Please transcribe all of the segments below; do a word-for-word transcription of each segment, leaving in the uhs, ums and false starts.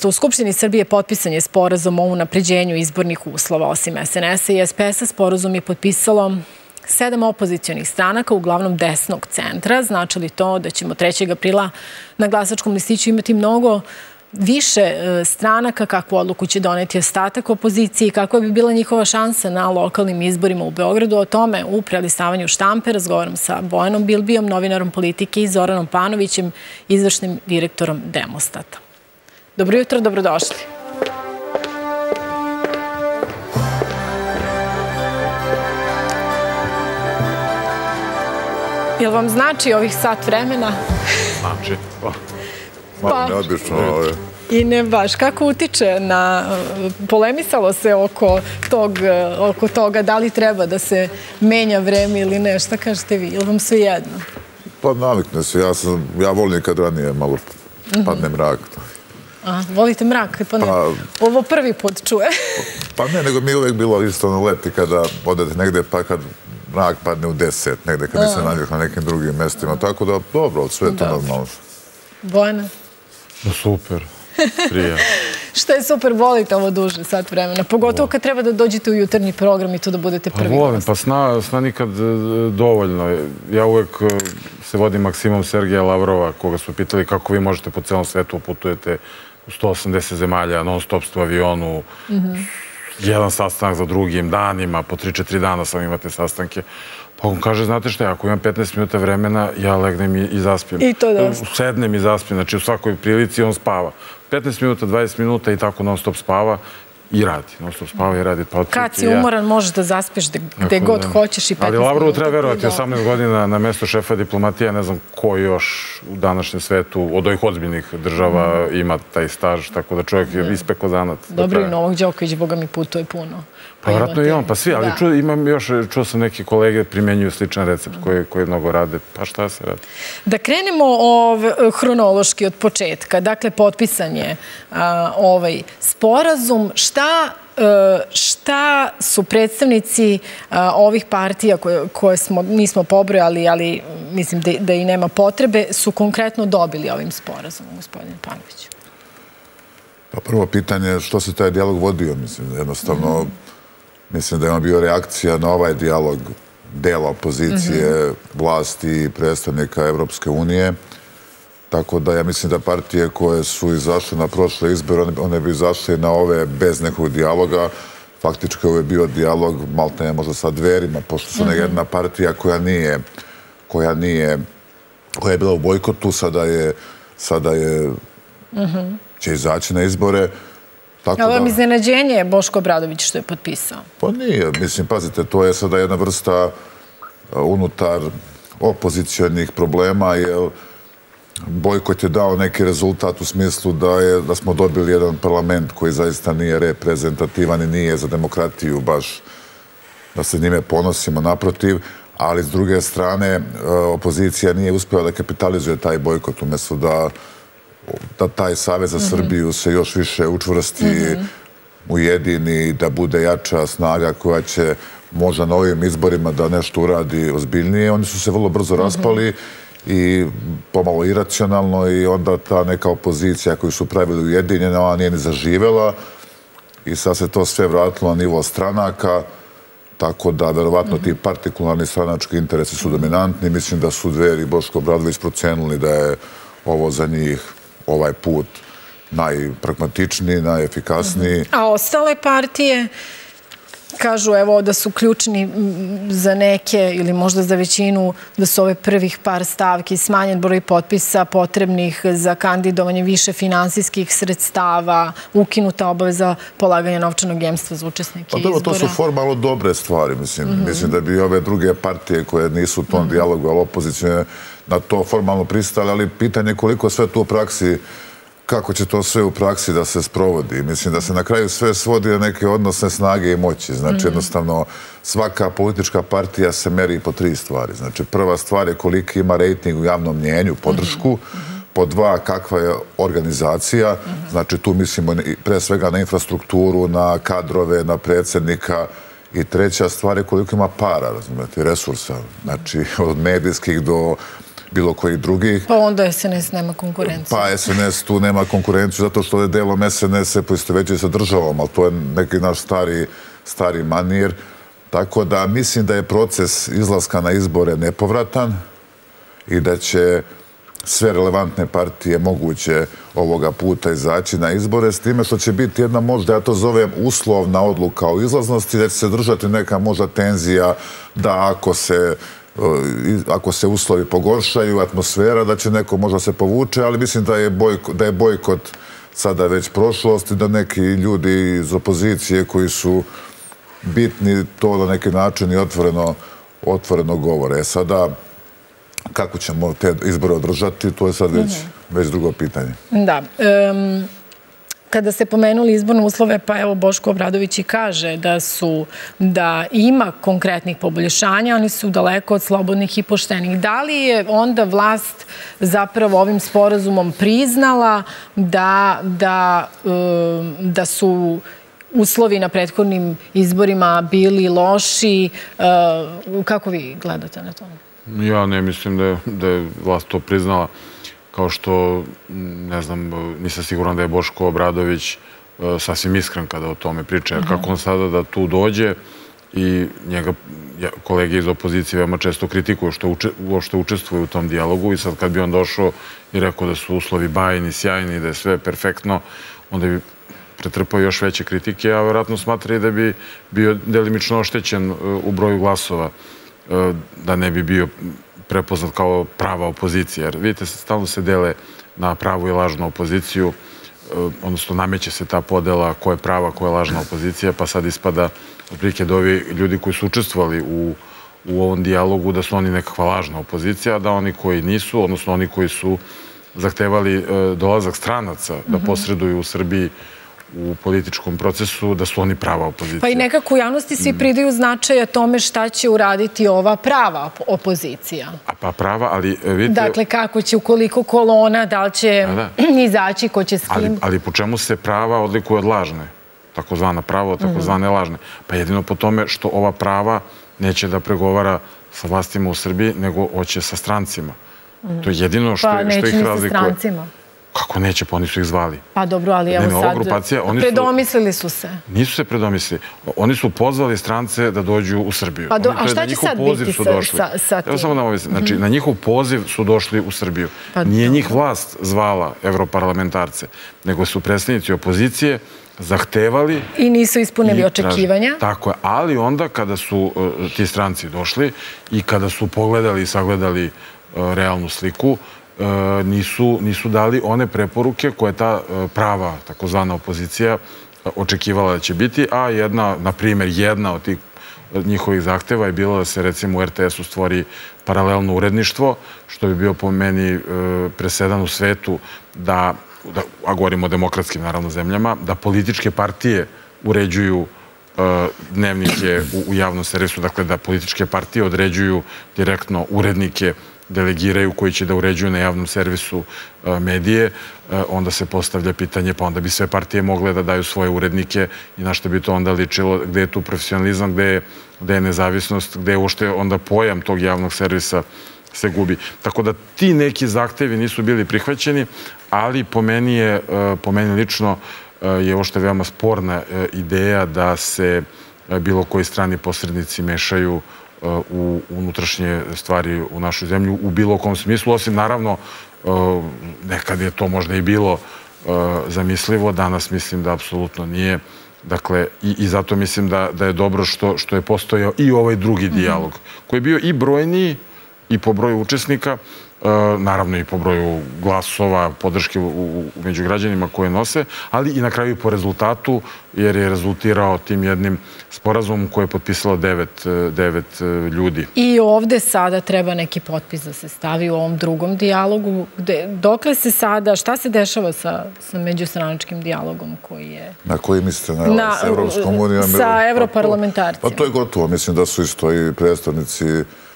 U Skupštini Srbije potpisan je sporazum o unapređenju izbornih uslova. Osim S N S-a i S P S-a, sporazum je potpisalo sedam opozicionih stranaka, uglavnom desnog centra. Znači li to da ćemo trećeg aprila na glasačkom listiću imati mnogo više stranaka, kakvu odluku će doneti ostatak opozicije i kakva bi bila njihova šansa na lokalnim izborima u Beogradu? O tome u prelistavanju štampe razgovaram sa Bojanom Bilbijom, novinarom politike, i Zoranom Panovićem, izvršnim direktorom Demostata. Dobro jutro, dobrodošli. Jel vam znači ovih sat vremena? Znači, pa. Pa, neobično. i ne baš. Kako utiče na... Polemisalo se oko toga da li treba da se menja vreme ili ne. Šta kažete vi? Ili vam sve jedno? Pa navikne se. Ja volim kad ranije malo padne mrak. Volite mrak? Ovo prvi put čuje. Pa ne, nego mi je uvijek bilo isto na leti kada odete negde, pa kad mrak padne u deset, negde kad nisam nađeš na nekim drugim mestima. Tako da, dobro, sve je to normalno. Bojana? Super, prija. Šta je super, volite ovo duže sat vremena? Pogotovo kad treba da dođete u jutarnji program i tu da budete prvi. Pa volim, pa sna nikad dovoljno. Ja uvek se vodim maksimom Sergeja Lavrova, koga smo pitali kako vi možete po celom svetu putujete u sto osamdeset zemalja, non stop ste u avionu, jedan sastanak za drugim, danima, po tri četiri dana sam imate sastanke. Pa on kaže, znate šta, ako imam petnaest minuta vremena, ja legnem i zaspim. I to dosta. Sednem i zaspim, znači u svakoj prilici on spava. petnaest minuta, dvadeset minuta i tako non stop spava i radi. Non stop spava i radi. Kad si umoran, možeš da zaspiš gde god hoćeš i petnaest minuta. Ali Lavrovu treba verovati, osamnaest godina na mesto šefa diplomatije, ne znam ko još u današnjem svetu od ovih ozbiljnih država ima taj staž, tako da čovjek je ispeko zanat. Dobro, i Novak Đoković, boga mi, putuje puno. Pa vratno i on, pa svi, ali imam još, čuo sam neki kolege primenjuju sličan recept koji mnogo rade, pa šta se radi? Da krenemo hronološki od početka, dakle, potpisan je ovaj sporazum. Šta su predstavnici ovih partija koje nismo pobrojali, ali mislim da i nema potrebe, su konkretno dobili ovim sporazumom, gospodine Panoviću? Pa prvo pitanje je što se taj dijalog vodio, mislim, jednostavno, mislim da je on bio reakcija na ovaj dijalog dela opozicije, vlasti i predstavnika Evropske unije. Tako da ja mislim da partije koje su izašle na prošle izbore, one bi izašle na ove bez nekog dijaloga. Faktički ovo je bio dijalog, maltene je možda sa Dverima, pošto su jedna partija koja nije, koja nije, koja je bila u bojkotu, sada je, sada je, će izaći na izbore. Ali vam iznenađenje je Boško Obradović što je potpisao? Pa nije, mislim, pazite, to je sada jedna vrsta unutar opozicijalnih problema, jer bojkot je dao neki rezultat u smislu da smo dobili jedan parlament koji zaista nije reprezentativan i nije za demokratiju baš da se njime ponosimo, naprotiv, ali s druge strane opozicija nije uspjela da kapitalizuje taj bojkot, umjesto da da taj Savez za Srbiju se još više učvrsti, ujedini, da bude jača snaga koja će možda na ovim izborima da nešto uradi ozbiljnije. Oni su se vrlo brzo raspali i pomalo iracionalno i onda ta neka opozicija koju su pravili ujedinjena, ona nije ni zaživela i sad se to sve vratilo na nivo stranaka, tako da verovatno ti partikularni stranački interesi su dominantni. Mislim da su Dveri i Boško Obradović procenili da je ovo za njih ovaj put najpragmatičniji, najefikasniji. A ostale partije kažu evo da su ključni za neke ili možda za većinu, da su ove prvih par stavki, smanjen broj potpisa potrebnih za kandidovanje više finansijskih sredstava, ukinuta obaveza polaganja novčanog jemstva za učesnike izbora. To su formalno dobre stvari. Mislim da bi ove druge partije koje nisu u tom dijalogu, ali opozicije na to formalno pristali, ali pitanje je koliko sve to u praksi, kako će to sve u praksi da se sprovodi. Mislim da se na kraju sve svodi na neke odnosne snage i moći. Znači, jednostavno, svaka politička partija se meri po tri stvari. Znači, prva stvar je koliki ima rejting u javnom mnjenju, podršku. Po dva, kakva je organizacija. Znači, tu mislimo pre svega na infrastrukturu, na kadrove, na predsjednika. I treća stvar je koliko ima para, razumijete, resursa. Znači, od medijskih do bilo kojih drugih. Pa onda S N S nema konkurenciju. Pa S N S tu nema konkurenciju zato što je delom S N S se poistovećuje sa državom, ali to je neki naš stari, stari manir. Tako da mislim da je proces izlaska na izbore nepovratan i da će sve relevantne partije moguće ovoga puta izaći na izbore, s time što će biti jedna možda, ja to zovem, uslovna odluka o izlaznosti, da će se držati neka možda tenzija da ako se ako se uslovi pogoršaju, atmosfera, da će neko možda se povuče, ali mislim da je bojkot, da je bojkot sada već prošlost i da neki ljudi iz opozicije koji su bitni to na neki način i otvoreno, otvoreno govore. Sada, kako ćemo te izbore održati, to je sad već, mm-hmm. već drugo pitanje. Da. Um, kada ste pomenuli izborne uslove, pa evo Boško Obradović i kaže da su, da ima konkretnih poboljšanja, oni su daleko od slobodnih i poštenih. Da li je onda vlast zapravo ovim sporazumom priznala da, da, um, da su uslovi na prethodnim izborima bili loši? Uh, kako vi gledate na to? Ja ne mislim da je, da je vlast to priznala. Kao što, ne znam, nisam siguran da je Boško Obradović uh, sasvim iskren kada o tome priča. Jer kako on sada da tu dođe i njega ja, kolege iz opozicije veoma često kritikuju što uče, uopšte učestvuju u tom dijalogu i sad kad bi on došao i rekao da su uslovi bajni, sjajni, da je sve perfektno, onda bi pretrpao još veće kritike, a vjerojatno smatra i da bi bio delimično oštećen uh, u broju glasova, uh, da ne bi bio prepoznat kao prava opozicija. Jer vidite, stalno se dele na pravu i lažnu opoziciju, odnosno nameće se ta podela ko je prava, ko je lažna opozicija, pa sad ispada otprilike da ovi ljudi koji su učestvovali u, u ovom dijalogu, da su oni nekakva lažna opozicija, da oni koji nisu, odnosno oni koji su zahtevali dolazak stranaca da posreduju u Srbiji u političkom procesu, da su oni prava opozicija. Pa i nekako u javnosti svi pridaju značaja tome šta će uraditi ova prava opozicija. A pa prava, ali vidite... Dakle, kako će, ukoliko kolona, da li će izaći, ko će s kim? Ali, ali po čemu se prava odlikuje od lažne? Takozvana prava, takozvane lažne. Pa jedino po tome što ova prava neće da pregovara sa vlastima u Srbiji, nego hoće sa strancima. To je jedino što, pa, što ih razlikuje. Pa neće ni sa strancima. Kako neće, pa oni su ih zvali. Pa dobro, ali evo sad, predomislili su se. Nisu se predomislili. Oni su pozvali strance da dođu u Srbiju. Pa a šta će sad biti sa tim? Evo samo da ovisam. Znači, na njihov poziv su došli u Srbiju. Nije njih vlast zvala evroparlamentarce, nego su predstavnici opozicije zahtevali... I nisu ispunili očekivanja. Tako je, ali onda kada su ti stranci došli i kada su pogledali i sagledali realnu sliku, nisu, nisu dali one preporuke koje ta prava, takozvana opozicija, očekivala da će biti, a jedna, na primjer, jedna od tih njihovih zahteva je bilo da se recimo u R T S-u stvori paralelno uredništvo, što bi bio po meni presedan u svetu da, da a govorimo o demokratskim naravno zemljama, da političke partije uređuju dnevnike u, u javnom servisu, dakle da političke partije određuju direktno urednike, delegiraju koji će da uređuju na javnom servisu medije, onda se postavlja pitanje, pa onda bi sve partije mogle da daju svoje urednike i na što bi to onda ličilo, gde je tu profesionalizam, gde je, gde je nezavisnost, gde je uopšte onda pojam tog javnog servisa se gubi. Tako da ti neki zahtevi nisu bili prihvaćeni, ali po meni je, po meni lično je uopšte veoma sporna ideja da se bilo koji strani posrednici mešaju u unutrašnje stvari u našoj zemlji u bilo kom smislu, osim naravno nekad je to možda i bilo zamislivo, danas mislim da apsolutno nije. Dakle, i, i zato mislim da, da je dobro što, što je postojao i ovaj drugi dijalog, koji je bio i brojniji i po broju učesnika, naravno i po broju glasova, podrške u, u, među građanima koje nose, ali i na kraju i po rezultatu, jer je rezultirao tim jednim sporazumom koje je potpisalo devet, devet ljudi. I ovde sada treba neki potpis da se stavi u ovom drugom dijalogu. Gde, dokle se sada, šta se dešava sa, sa međustranačkim dijalogom koji je... Na koji mislite? Na, na, sa Evropskom unijom? Sa evroparlamentarcima. Pa to je gotovo. Mislim da su isto i predstavnici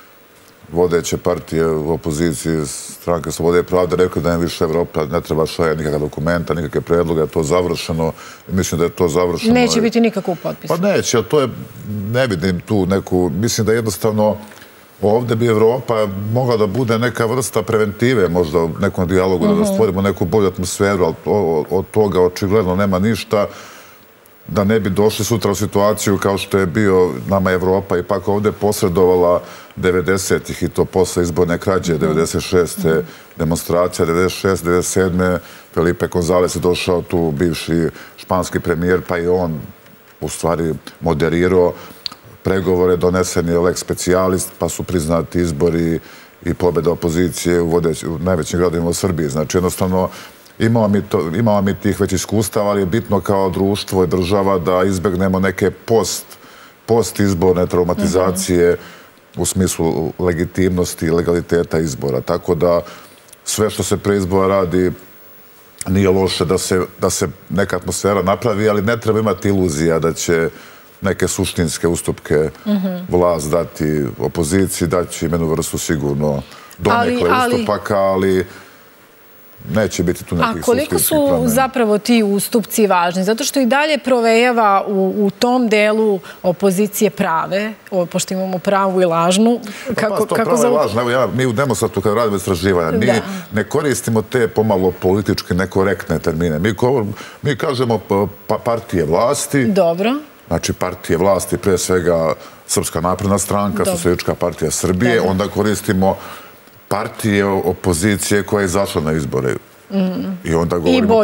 vodeće partije u opoziciji, stranke Slobode i pravde, rekli da ne više Evropa, ne treba šaja nikakva dokumenta, nikakve predloge, je to završeno. Mislim da je to završeno. Neće biti nikakvog potpisa. Pa neće, ali to je, ne vidim tu neku, mislim da jednostavno ovdje bi Evropa mogla da bude neka vrsta preventive, možda u nekom dijalogu, da stvorimo neku bolju atmosferu, ali od toga očigledno nema ništa, da ne bi došli sutra u situaciju kao što je bio nama Evropa ipak ovdje posredovala devedesetih i to posle izborne krađe, devedeset šeste demonstracija, devedeset šeste devedeset sedme Felipe González je došao tu, bivši španski premijer, pa i on u stvari moderirao pregovore, donesen je lex specijalist, pa su priznati izbori i pobjeda opozicije u najvećim gradovima u Srbiji. Znači, jednostavno, imamo mi tih već iskustava, ali je bitno kao društvo i država da izbegnemo neke post-izborne traumatizacije u smislu legitimnosti i legaliteta izbora. Tako da sve što se pre izbora radi nije loše da se neka atmosfera napravi, ali ne treba imati iluzija da će neke suštinske ustupke vlast dati opoziciji, daći im jednu vrstu sigurno donekle ustupaka, ali neće biti tu nekih suštinskih promjena. A koliko su zapravo ti ustupci važni? Zato što i dalje provejava u tom delu opozicije prave, pošto imamo pravu i lažnu. Pa to pravo je lažno. Evo, mi u Demostatu kada radimo istraživanja, mi ne koristimo te pomalo politički nekorektne termine. Mi kažemo partije vlasti. Dobro. Znači, partije vlasti, pre svega Srpska napredna stranka, Socijalistička partija Srbije, onda koristimo partije opozicije koja je izašla na izbore. I onda govorimo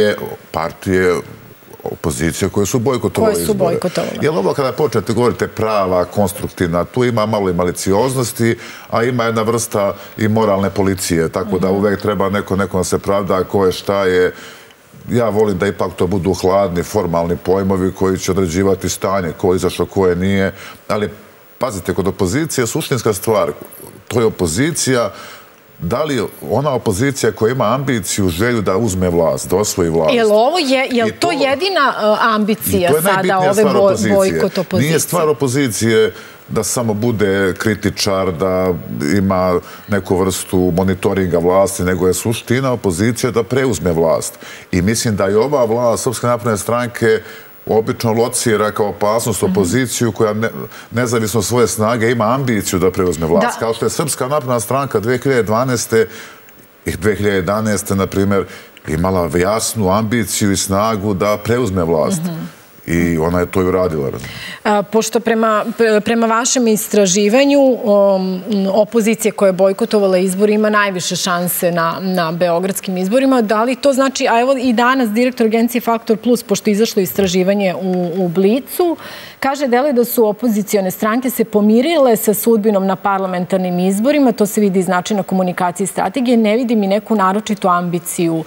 partije opozicije koje su bojkotovali izbore. Jer ovo kada počnete govorite prava, konstruktivna, tu ima malo i malicioznosti, a ima jedna vrsta i moralne policije, tako da uvek treba neko nekom da se pravda ko je šta je. Ja volim da ipak to budu hladni, formalni pojmovi koji će određivati stanje, ko je izašao, ko je nije. Ali, pazite, kod opozicije je suštinska stvar. To je opozicija, da li ona opozicija koja ima ambiciju, želju da uzme vlast, da osvoji vlast. Je li to jedina ambicija sada ove bojkot opozicije? Nije stvar opozicije da samo bude kritičar, da ima neku vrstu monitoringa vlasti, nego je suština opozicije da preuzme vlast. I mislim da je ova vlast Srpske napredne stranke obično locira kao opasnost opoziciju koja nezavisno svoje snage ima ambiciju da preuzme vlast. Kao što je Srpska napredna stranka dve hiljade dvanaeste i dve hiljade jedanaeste, na primjer, imala jasnu ambiciju i snagu da preuzme vlast. I ona je to i uradila. Pošto prema vašem istraživanju opozicija koja je bojkotovala izbor ima najviše šanse na beogradskim izborima, da li to znači, a evo i danas direktor agencije Faktor Plus, pošto je izašlo istraživanje u Blicu, kaže dele da su opozicione stranke se pomirile sa sudbinom na parlamentarnim izborima, to se vidi iz načina komunikacije i strategije, ne vidim i neku naročitu ambiciju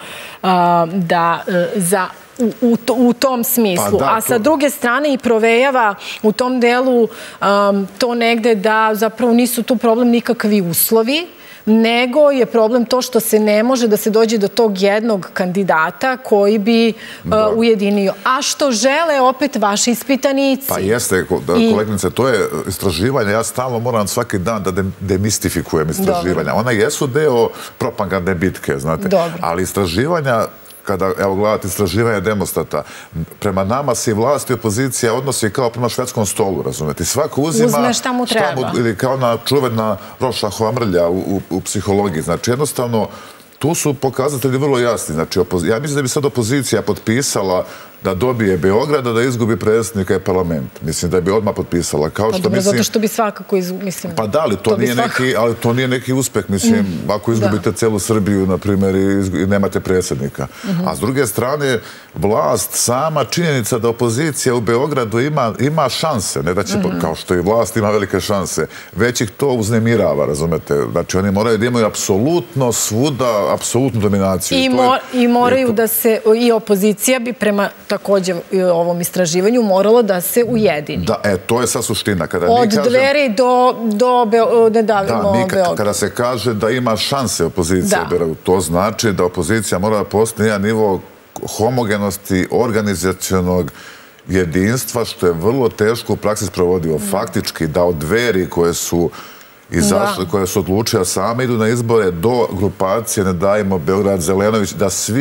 da za u tom smislu. A sa druge strane i provejava u tom delu to negde da zapravo nisu tu problem nikakvi uslovi, nego je problem to što se ne može da se dođe do tog jednog kandidata koji bi ujedinio. A što žele opet vaši ispitanici? Pa jeste, kolegnice, to je istraživanje. Ja stalno moram svaki dan da demistifikujem istraživanja. Ona jesu deo propagandne bitke, znate. Ali istraživanja, kada, evo, gledate istraživanje Demostata, prema nama se i vlast i opozicija odnosi kao prema švedskom stolu, razumete? Svako uzima... Uzme šta mu treba. Ili kao ona čuvena Rorschachova mrlja u psihologiji. Znači, jednostavno, tu su pokazatelji vrlo jasni. Znači, ja mislim da bi sad opozicija potpisala da dobije Beograda, da izgubi predsjednika i parlament. Mislim da bi odmah potpisala. Pa dobro, zato što bi svakako izgubili. Pa da, ali to nije neki uspeh. Mislim, ako izgubite celu Srbiju, na primjer, i nemate predsjednika. A s druge strane, vlast, sama činjenica da opozicija u Beogradu ima šanse, ne da će, kao što i vlast ima velike šanse, već ih to uznemirava, razumete? Znači, oni moraju da imaju apsolutno svuda, apsolutnu dominaciju. I moraju da se, i opozicija bi prema također u ovom istraživanju moralo da se ujedini. Da, e, to je sad suština. Od dveri do, ne davimo Beograd. Kada se kaže da ima šanse opozicija, to znači da opozicija mora da postoji jedan nivo homogenosti, organizacionog jedinstva, što je vrlo teško u praksi sprovodio. Faktički da od dveri koje su izašli, koje su odlučile same idu na izbore do grupacije Ne dajemo Beograd Zelenović, da svi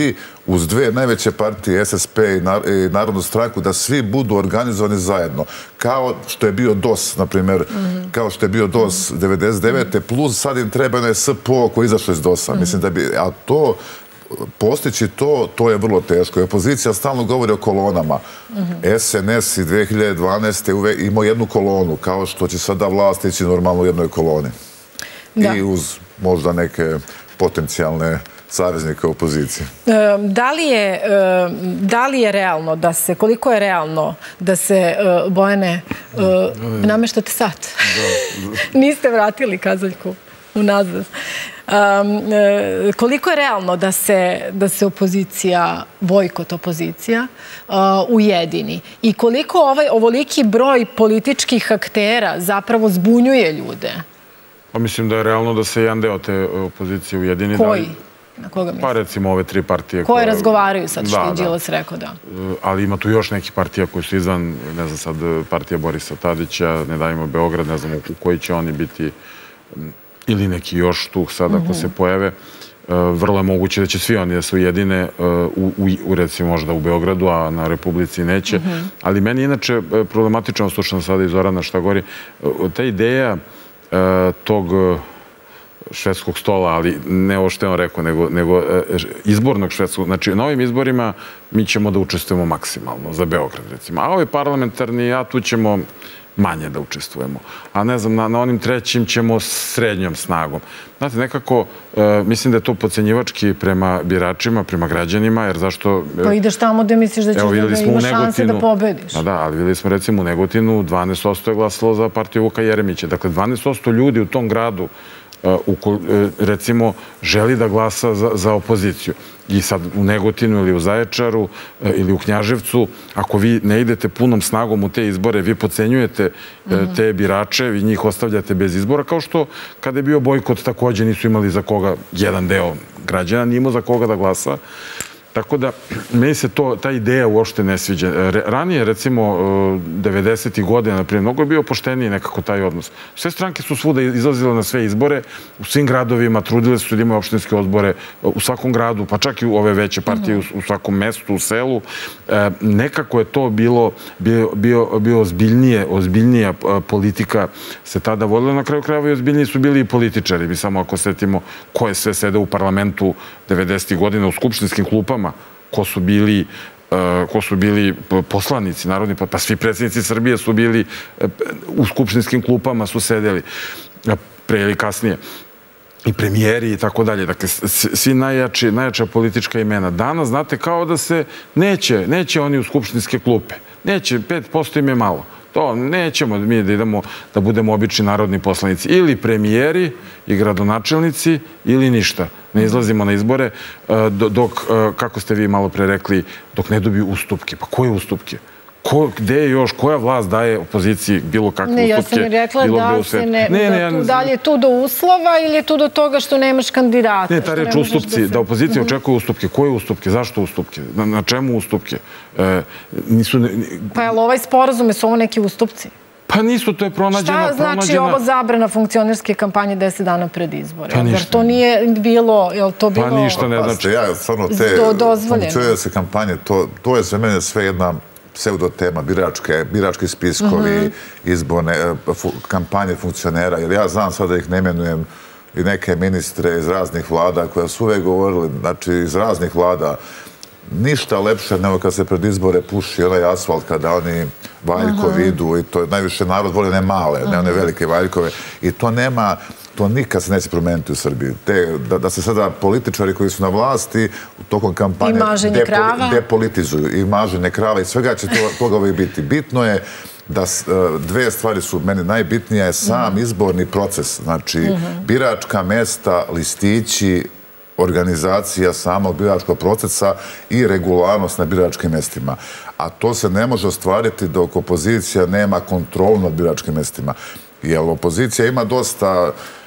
uz dve najveće partije, S S P i Narodnu stranku, da svi budu organizovani zajedno. Kao što je bio D O S, na primjer, kao što je bio D O S devedeset devete plus sad im treba onaj S P O koji je izašao iz D O S-a. Mislim da bi, a to, postići to, to je vrlo teško. I opozicija stalno govori o kolonama. S N S i dve hiljade dvanaeste. imao jednu kolonu, kao što će sada vlast ići normalno u jednoj koloni. I uz možda neke potencijalne saveznike opozicije. Da li je, da li je realno da se, koliko je realno da se, Bojane, nameštate sat? Niste vratili kazaljku unazad. Koliko je realno da se, da se opozicija, bojkot opozicija, ujedini? I koliko ovaj ovoliki broj političkih aktera zapravo zbunjuje ljude? Pa mislim da je realno da se jedan deo te opozicije ujedini. Koji? Na koga misli? Pa recimo ove tri partije. Koje razgovaraju sad, što je Đilas rekao, da. Ali ima tu još nekih partija koji su izvan, ne znam sad, partija Borisa Tadića, Ne davimo Beograd, ne znam u koji će oni biti, ili neki još tu sad ako se pojave. Vrlo je moguće da će svi oni da se ujedine u, recimo, možda u Beogradu, a na Republici neće. Ali meni inače problematično, slušam sada i Zorana šta govori, ta ideja tog švedskog stola, ali ne ovo što je on rekao, nego izbornog švedskog. Znači, na ovim izborima mi ćemo da učestvujemo maksimalno za Beograd, recimo. A ovi parlamentarni, a tu ćemo manje da učestvujemo. A ne znam, na onim trećim ćemo srednjom snagom. Znate, nekako, mislim da je to podcenjivački prema biračima, prema građanima, jer zašto... Pa ideš tamo gde misliš da ćeš da ima šanse da pobediš. Da, ali videli smo recimo u Negotinu, dvanaest posto je glasalo za partiju Vuka Jeremića. Dakle, dvanaest posto ljudi u tom gradu recimo, želi da glasa za opoziciju. I sad u Negotinu ili u Zaječaru ili u Knjaževcu, ako vi ne idete punom snagom u te izbore, vi podcenjujete te birače, vi njih ostavljate bez izbora, kao što kada je bio bojkot također nisu imali za koga, jedan deo građana nije imao za koga da glasa. Tako da, meni se ta ideja uopšte ne sviđa. Ranije, recimo, devedesetih godina, naprijed, mnogo je bio pošteniji nekako taj odnos. Sve stranke su svuda izlazile na sve izbore, u svim gradovima, trudile su da imaju opštinske odbore, u svakom gradu, pa čak i u ove veće partije, u svakom mestu, u selu. Nekako je to bilo, bio ozbiljnije, ozbiljnija politika se tada vodila. Na kraju krajeva i ozbiljniji su bili i političari. Mi samo ako setimo ko je sve sede u parlamentu devedesetih godina u skupštinskim klupama, ko su bili ko su bili poslanici narodni, pa svi predsjednici Srbije su bili u skupštinskim klupama, su sedeli pre ili kasnije i premijeri i tako dalje. Dakle, svi najjači, najjača politička imena. Danas, znate, kao da se neće, neće oni u skupštinske klupe. Neće, pet posto im je malo. To nećemo mi da idemo da budemo obični narodni poslanici. Ili premijeri i gradonačelnici ili ništa. Ne izlazimo na izbore dok, kako ste vi malo pre rekli, dok ne dobiju ustupke. Pa koje ustupke? Gde je još, koja vlast daje opoziciji bilo kakve ustupke? Ne, ja sam rekla da se ne, da li je tu do uslova ili je tu do toga što nemaš kandidata? Ne, ta reč ustupci, da opozicija očekuje ustupke. Koje ustupke? Zašto ustupke? Na čemu ustupke? Pa je li ovaj sporazum, su ovo neki ustupci? Pa nisu, to je pronađena... Šta znači ovo zabrana funkcionerske kampanje deset dana pred izbore? Jer to nije bilo, je li to bilo... Pa ništa ne znači. Ja, stvarno, te funkcionerske kampanje, to je za mene sve jedna pseudotema, birački spiskovi, izborne kampanje funkcionera, jer ja znam sad da ih ne imenujem i neke ministre iz raznih vlada koja su uvek govorili, znači iz raznih vlada, ništa lepše nego kad se pred izbore puši onaj asfalt kada oni valjkovi idu i to najviše narod voli ne male, ne one velike valjkove i to nema, to nikad se neće promeniti u Srbiji. Da se sada političari koji su na vlasti u tokom kampanje depolitizuju i maženje krava i svega će toga uvijek biti. Bitno je da dve stvari su meni najbitnije, je sam izborni proces, znači biračka mesta, listići, organizacija samog biračkog procesa i regularnost na biračkim mestima. A to se ne može ostvariti dok opozicija nema kontrolu nad biračkim mestima. Jer opozicija ima dosta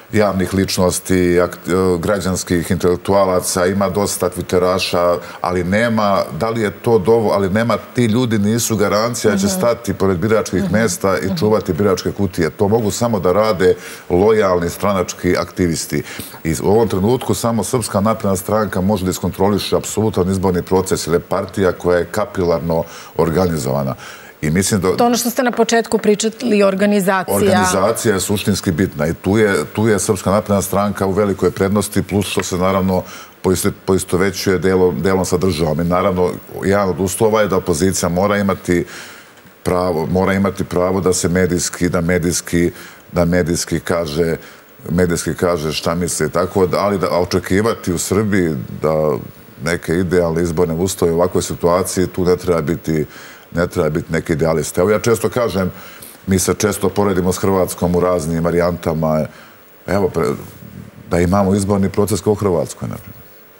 javnih ličnosti, građanskih intelektualaca, ima dosta twitteraša, ali nema, da li je to dovoljno, ali nema, ti ljudi nisu garancija da će stati pored biračkih mesta i čuvati biračke kutije. To mogu samo da rade lojalni stranački aktivisti. I u ovom trenutku samo Srpska napredna stranka može da iskontroliše apsolutan izborni proces, ili partija koja je kapilarno organizovana. To ono što ste na početku pričali, organizacija. Organizacija je suštinski bitna i tu je Srpska napredna stranka u velikoj prednosti, plus što se naravno poistovećuje delom sa državom. I naravno, jedan od uslova je da opozicija mora imati pravo, mora imati pravo da se medijski, da medijski, da medijski kaže medijski kaže šta misli. Tako da, ali da očekivati u Srbiji da neke idealne izborne uslove u ovakvoj situaciji, tu ne treba biti ne treba biti neki idealista. Evo ja često kažem, mi se često poredimo s Hrvatskom u raznim varijantama. Evo, da imamo izborni proces kao u Hrvatskoj, naprimjer.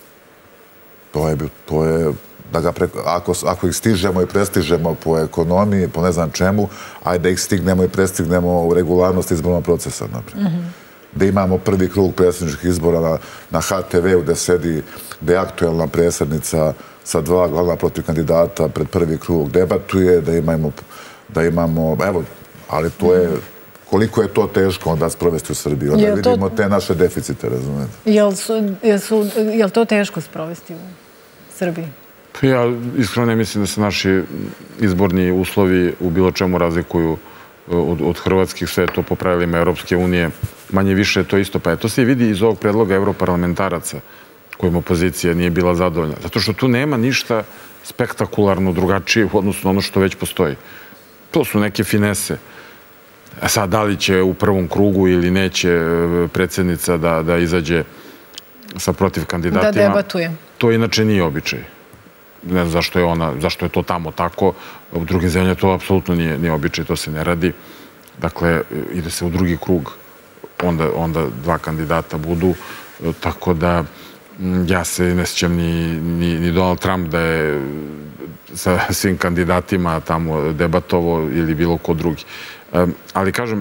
To je, to je, da ga preko, ako, ako ih stižemo i prestižemo po ekonomiji, po ne znam čemu, ajde da ih stignemo i prestignemo u regularnost izbornog procesa, naprimjer. Mm-hmm. Da imamo prvi krug predsjedničkih izbora na, na ha te ve u gde sedi, gde je aktuelna predsjednica sa dva glavna protiv kandidata pred prvi krug debatuje, da imamo, da imamo, evo, ali to je, koliko je to teško onda sprovesti u Srbiji. Onda vidimo te naše deficite, razumete. Je li to teško sprovesti u Srbiji? Ja iskreno ne mislim da se naši izborni uslovi u bilo čemu razlikuju od hrvatskih, sve to po pravilima Europske unije. Manje više je to isto. Pa to se i vidi iz ovog predloga evroparlamentaraca kojim opozicija nije bila zadovoljna. Zato što tu nema ništa spektakularno drugačije u odnosu na ono što već postoji. To su neke finese. A sad, da li će u prvom krugu ili neće predsjednica da izađe sa protiv kandidatima? Da debatuje. To inače nije običaj. Ne znam zašto je ona, zašto je to tamo tako. U drugim zemljama to apsolutno nije običaj, to se ne radi. Dakle, ide se u drugi krug, onda dva kandidata budu, tako da ja se ne sjećam ni Donald Trump da je sa svim kandidatima tamo debatovo ili bilo ko drugi. Ali kažem,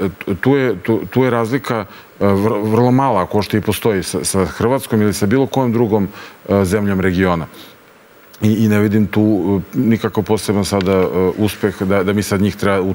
tu je razlika vrlo mala, ako što i postoji sa Hrvatskom ili sa bilo kojom drugom zemljom regiona. I ne vidim tu nikako poseban sada uspeh da mi sad njih treba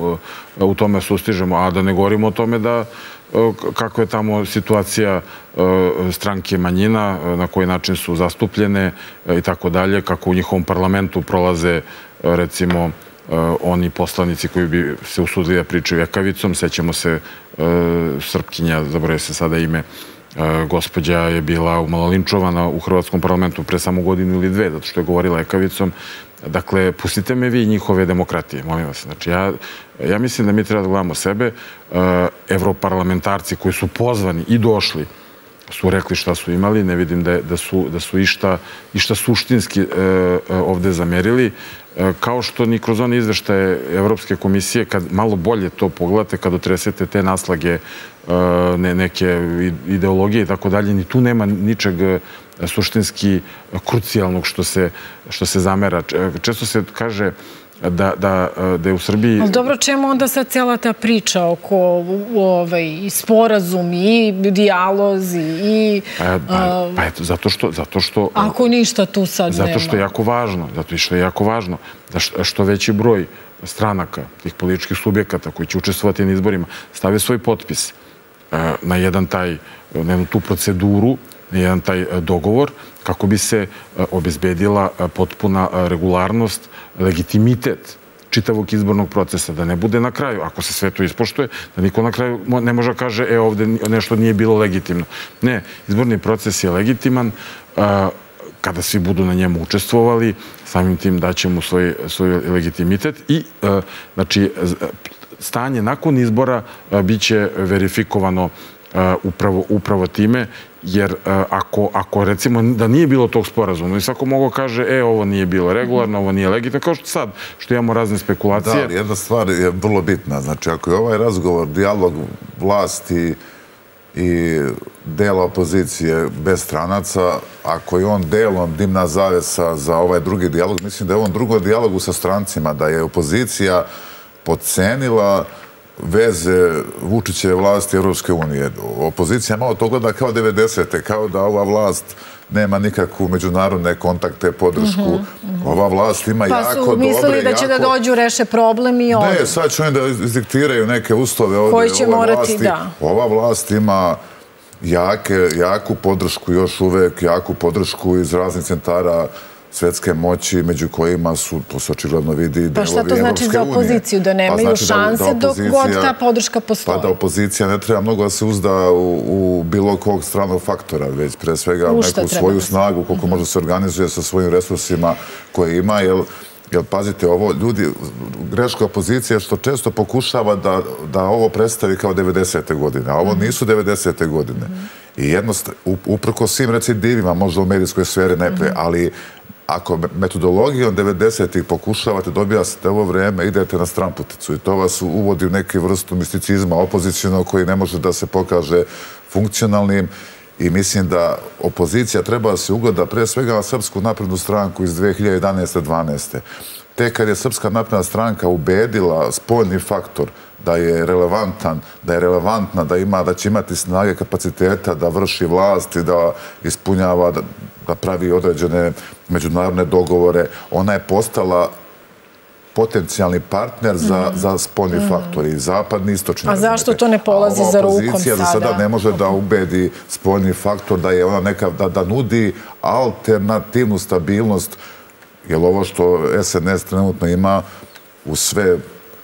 u tome sustižemo, a da ne govorimo o tome da kako je tamo situacija stranke manjina, na koji način su zastupljene i tako dalje, kako u njihovom parlamentu prolaze recimo oni poslanici koji bi se usudili da pričaju ekavicom. Sećamo se Srpkinja, zaboravio se sada ime, gospođa je bila umalolinčovana u Hrvatskom parlamentu pre samo godinu ili dve, zato što je govorila ekavicom. Dakle, pustite me vi njihove demokratije, molim vas. Znači, ja mislim da mi treba da gledamo sebe. Evroparlamentarci koji su pozvani i došli su rekli šta su imali, ne vidim da su išta suštinski ovde zamerili. Kao što ni kroz one izveštaje Evropske komisije, kad malo bolje to pogledate, kad otresete te naslage neke ideologije i tako dalje, ni tu nema ničeg suštinski krucijalnog što se zamera. Često se kaže da je u Srbiji... Ali dobro, čemu onda sad cijela ta priča oko i sporazumi, i dijalozi, i... Pa eto, zato što... Ako ništa tu sad nema. Zato što je jako važno, zato što je jako važno da što veći broj stranaka, tih političkih subjekata koji će učestvovati na izborima, stave svoj potpis na jedan taj, na jednu tu proceduru, na jedan taj dogovor, kako bi se obezbedila potpuna regularnost, legitimitet čitavog izbornog procesa, da ne bude na kraju, ako se sve to ispoštuje, da niko na kraju ne može da kaže, e, ovde nešto nije bilo legitimno. Ne, izborni proces je legitiman, kada svi budu na njemu učestvovali, samim tim daćemo svoj legitimitet i, znači, stanje nakon izbora biće verifikovano upravo time, jer ako recimo da nije bilo tog sporazuma i svako mogo kaže, e, ovo nije bilo regularno, ovo nije legitimno, kao što sad, što imamo razne spekulacije. Da, ali jedna stvar je vrlo bitna. Znači, ako je ovaj razgovor, dijalog vlasti i dela opozicije bez stranaca, ako je on delom dimna zavesa za ovaj drugi dijalog, mislim da je on drugo dijalogu sa strancima, da je opozicija podcenila veze Vučićeve vlasti i Evropske unije. Opozicija malo to gleda kao devedesete, kao da ova vlast nema nikakvu međunarodne kontakte, podršku. Ova vlast ima jako dobre... Pa su mislili da će da dođu, reše problem i ovdje. Ne, sad će oni da izdiktiraju neke uslove ovdje. Koji će morati, da. Ova vlast ima jaku podršku, još uvek jaku podršku iz raznih centara svetske moći, među kojima su, to se očigledno vidi, delovi Evropske unije. Pa šta to znači za opoziciju? Da nemaju šanse dok god ta podrška postoji? Pa da opozicija ne treba mnogo da se uzda u bilo kog stranog faktora, već pre svega neku svoju snagu, koliko može se organizuje sa svojim resursima koje ima, jer Jer, pazite, ovo ljudi, greška opozicije što često pokušava da ovo predstavi kao devedesete godine, a ovo nisu devedesete godine. I jednostavno, uprko svim recidivima, možda u medijskoj sferi najpre, ali ako metodologijom devedesetih pokušavate, dobijate ovo vreme, idete na stranputicu i to vas uvodi u neku vrstu misticizma opozicionalnog koji ne može da se pokaže funkcionalnim. I mislim da opozicija treba da se ugleda pre svega na Srpsku naprednu stranku iz dve hiljade jedanaeste dvanaeste. Tek kad je Srpska napredna stranka ubedila spoljni faktor da je relevantan, da je relevantna, da ima, da će imati snage kapaciteta da vrši vlast i da ispunjava, da pravi određene međunarodne dogovore, ona je postala potencijalni partner za spoljni faktor i zapadni i istočni. A zašto to ne polazi za rukom sada? Opozicija za sada ne može da ubedi spoljni faktor da je ona neka, da nudi alternativnu stabilnost, jer ovo što S N S trenutno ima u sve